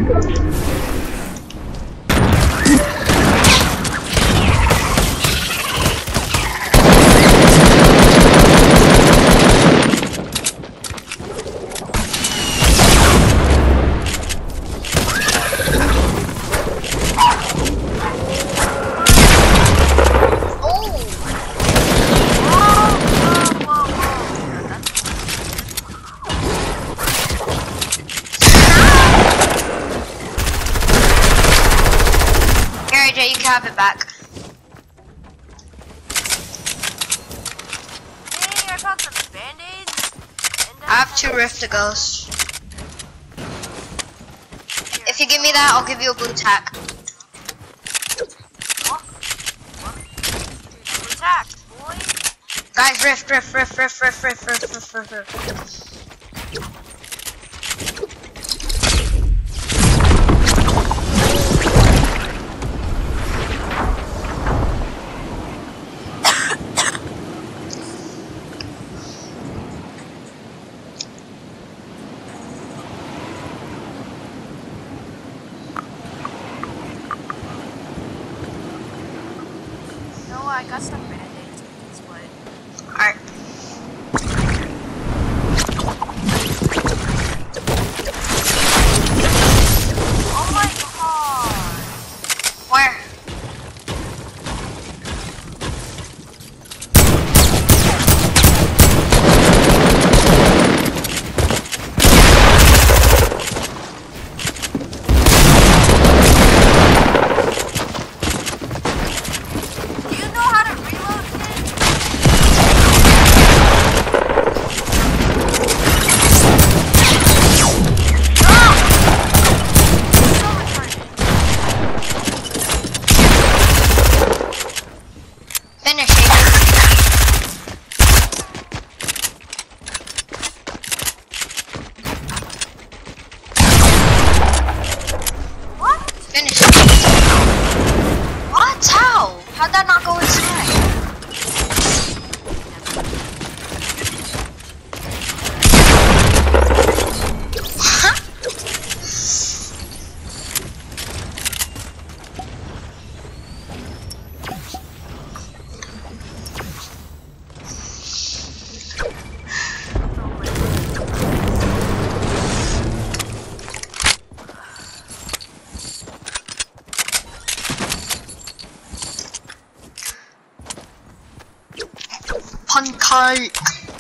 You can have it back. Dang, I found some band-aids. I have 2 riftigos. If you give me that, I'll give you a blue tack. What? Blue tack, boy. Guys, rift. I got some band-aids we can split. Alright. Oh my god! Where? How'd that not go inside? Pancake.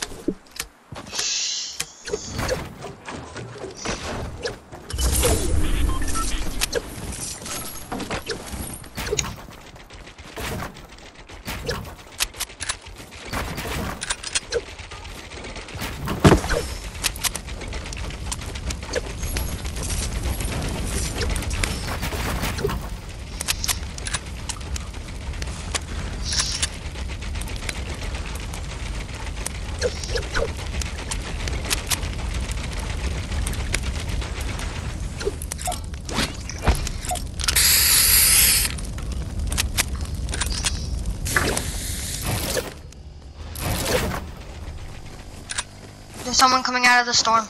There's someone coming out of the storm.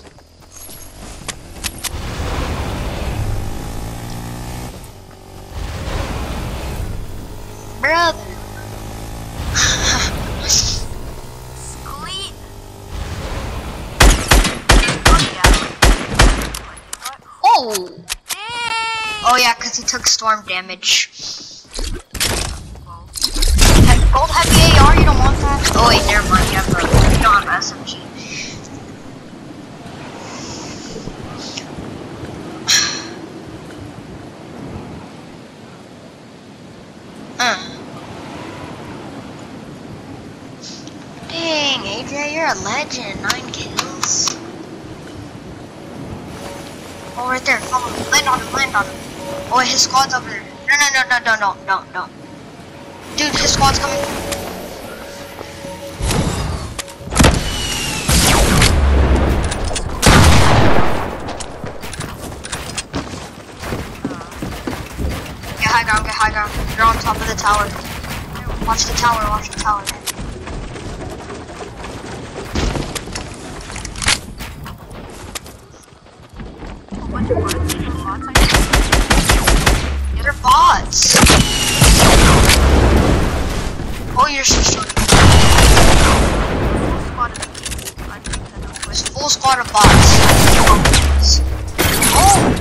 Brother. Squeak. Oh! Dang. Oh yeah, because he took storm damage. Gold heavy AR, you don't want that? Oh wait, never mind, you don't have SMG. Dang, AJ, you're a legend. 9 kills. Oh, right there. Follow me. Land on him, land on him. Oh, wait, his squad's over there. No. Dude, his squad's coming. Get high ground. You're on top of the tower. Watch the tower. A bunch of bullets. bots. Oh, you're so sorry. There's a full squad of bots. Oh!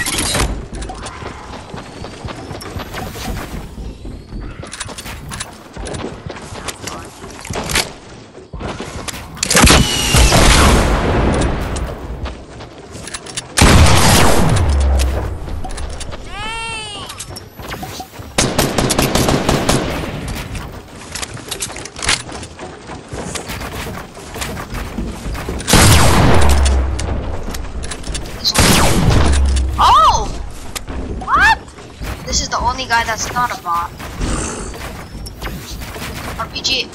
Oh! What? This is the only guy that's not a bot. RPG.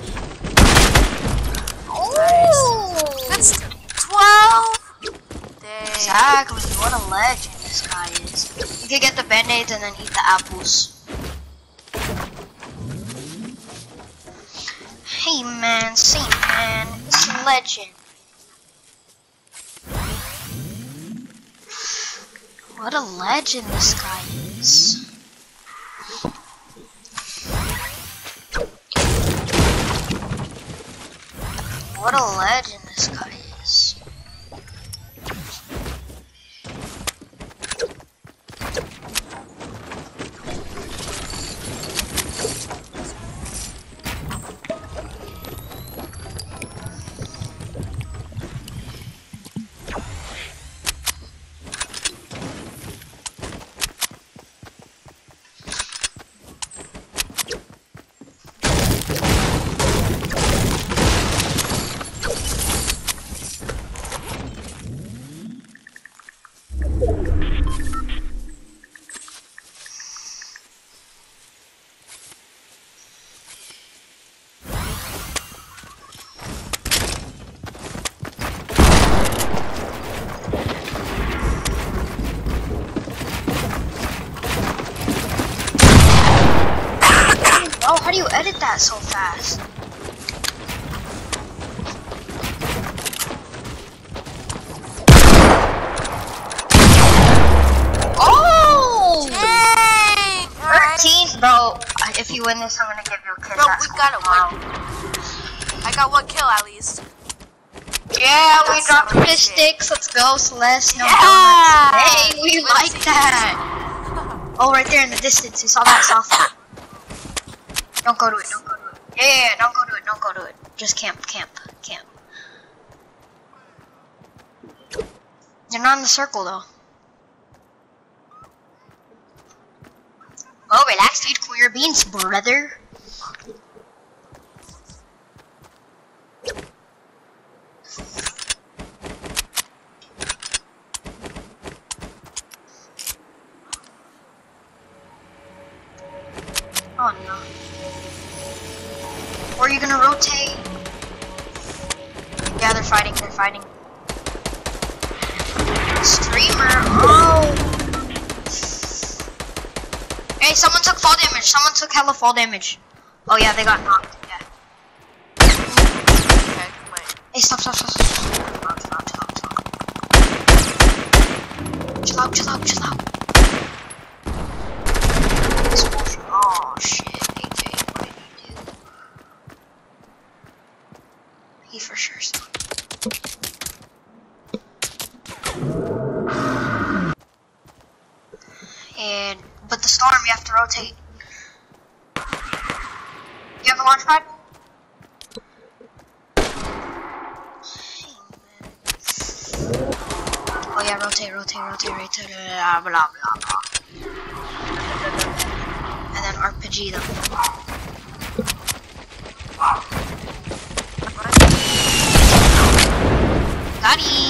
Oh! That's 12! Dang. Exactly. What a legend this guy is. You can get the band-aids and then eat the apples. Hey man, see man, it's a legend. What a legend this guy is. What a legend this guy is. Oh, how do you edit that so fast? Oh! Dang! 13, bro. If you win this, I'm gonna give you a kiss. Bro, we got it. I got 1 kill at least. Yeah, we That's dropped so fish sick. sticks. Let's go, Celeste. No Yeah! donuts. Hey, we Let's like see. that. Oh, right there in the distance. You saw that south. Don't go to it. Don't go to it. Yeah, don't go to it. Don't go to it. Just camp, camp, camp. You're not in the circle though. Oh, relax, dude. Cool your beans, brother. Oh no. Or are you gonna rotate? Yeah, they're fighting. They're fighting. Streamer. Oh. Hey, someone took fall damage. Someone took hella fall damage. Oh yeah, they got knocked. Yeah. Okay, wait. Hey, stop, stop, stop, stop. Chill out, chill out, chill out. Oh shit, AK, what did you do? He for sure stopped. But the storm, you have to rotate. You have a launch pad? Oh yeah, rotate, rotate, rotate, rotate, blah, blah, blah, blah. And then RPG them. Got it.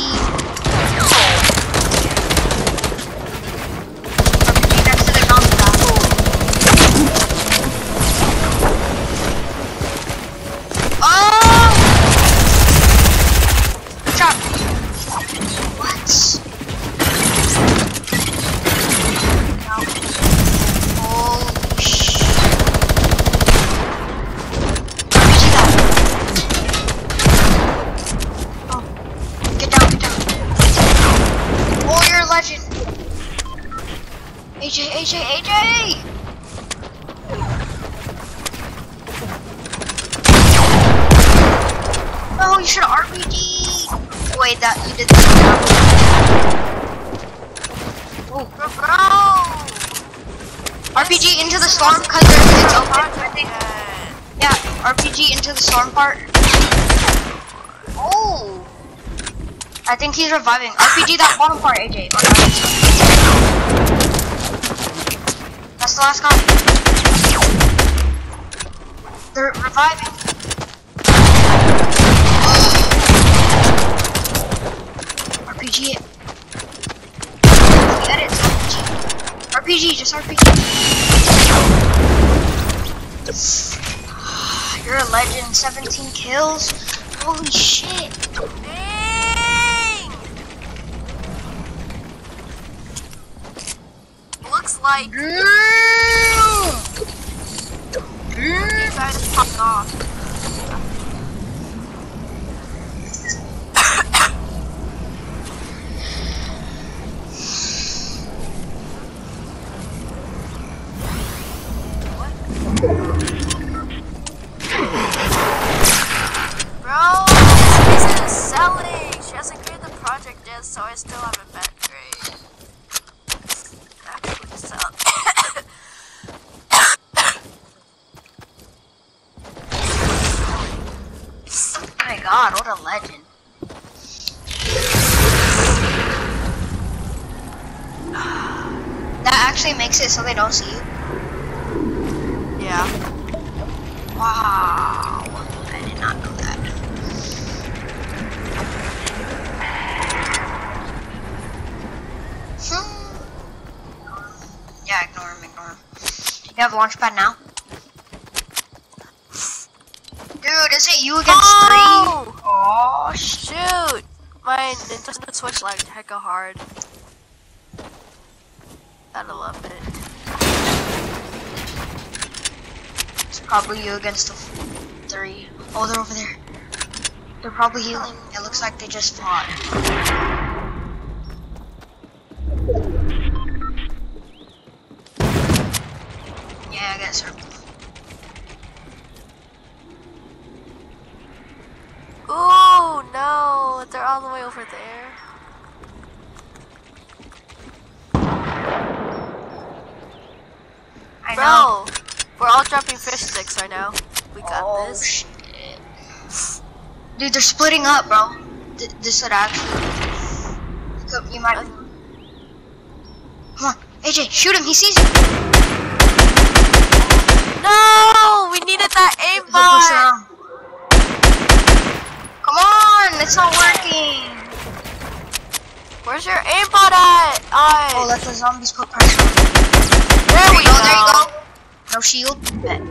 Get down, get down. AJ! Oh, you should have RPG. Wait, that you did that. Oh, Bro! RPG into the storm because it's open. I think. Yeah, RPG into the storm part. Oh, I think he's reviving. RPG that bottom part, AJ. That's the last guy. They're reviving. RPG it. Get it, RPG. RPG, just RPG. You're a legend, 17 kills. Holy shit. Dang! Looks like these guys popped off. Bro, this isn't selling. She hasn't created the project yet, so I still have a bad grade. Actually sell. Oh my god, what a legend. That actually makes it so they don't see you. Yeah. Wow, I did not know that. Yeah, ignore him. You have a launch pad now? Dude, is it you against 3? Oh, shoot! My Nintendo Switch lagged hecka hard. Gotta love it. It's probably you against the 3. Oh, they're over there. They're probably healing. It looks like they just fought. Yeah, I got circle. Ooh, no, they're all the way over there. I know. Bro, we're all dropping fish sticks right now. We got this. Shit. Dude, they're splitting up, bro. This would actually. You might. Come on, AJ, shoot him. He sees you. No, we needed that aimbot. Come on, it's not working. Where's your aimbot at? Oh, let the zombies put pressure on. There we go. There you go. No shield. Bet.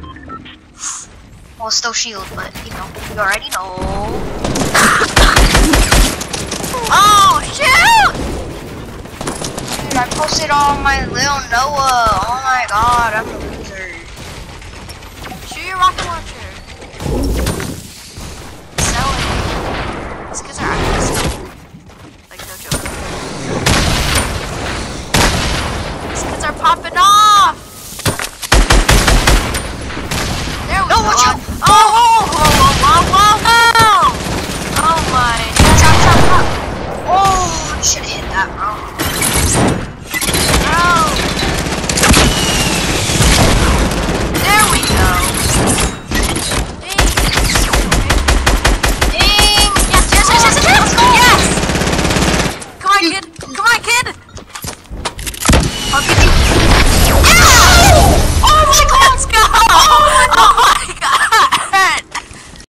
Well, still shield, but you know, you already know. Oh shoot! Dude, I posted on my little Noah. Oh my god, I'm a loser. Shoot your rocket